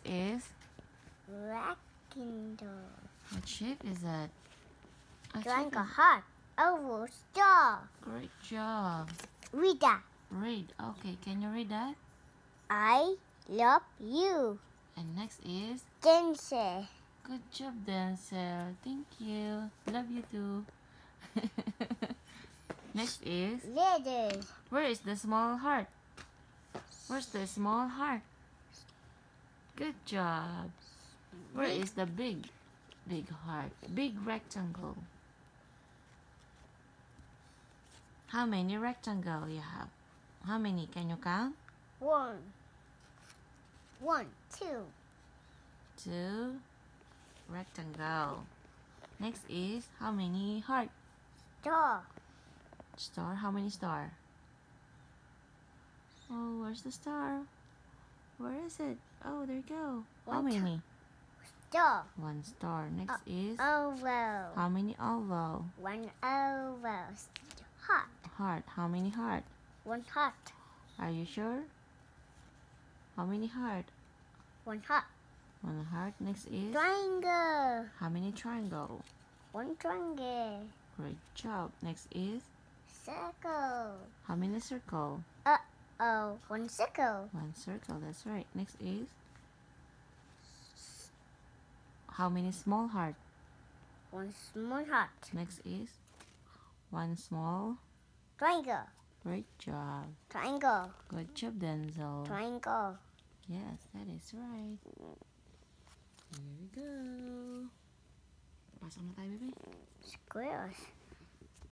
is? Rectangle. What shape is that? Like a heart. Oval star. Great job. Read that. Read. Okay, can you read that? I love you. And next is? Dancer. Good job, Dancer. Thank you. Love you too. Next is? Letters. Where is the small heart? Where's the small heart? Good job. Where is the big heart? Big rectangle. How many rectangle you have? How many? Can you count? One, two. 2 rectangle. Next is how many heart? Star. Star. How many star? Oh, where's the star? Where is it? Oh, there you go. How many? Star. 1 star. Next is Oval. how many oval? 1 oval. Heart. Heart. How many heart? 1 heart. Are you sure? How many heart? 1 heart. 1 heart. Next is Triangle. how many triangle? 1 triangle. Great job. Next is Circle. how many circle? 1 circle. 1 circle. That's right. Next is how many small heart? 1 small heart. Next is 1 small. Triangle. Great job. Triangle. Good job, Denzel. Triangle. Yes, that is right. Here we go. Pasok na tayo, baby. Squares.